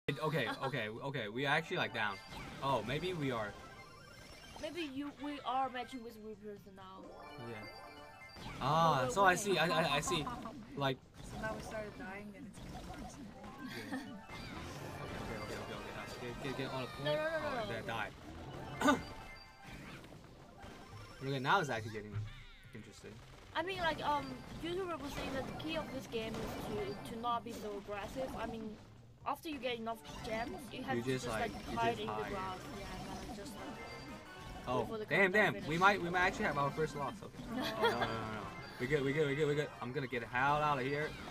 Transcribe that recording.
Okay. We are actually like down. Oh, maybe we are. Maybe we are matching with Reapers now. Yeah. Ah, so I see. I see. Like. So now we started dying, and it's getting worse. Yeah. Okay. Get on the point. No. Oh, that died. Okay, now it's actually getting interesting. I mean, like, YouTuber was saying that the key of this game is to not be so aggressive. I mean, after you get enough gems, you have to just hide in the grass. Yeah, no, just like. Oh, damn! We might actually have our first loss. Okay. No. We good. I'm gonna get the hell out of here.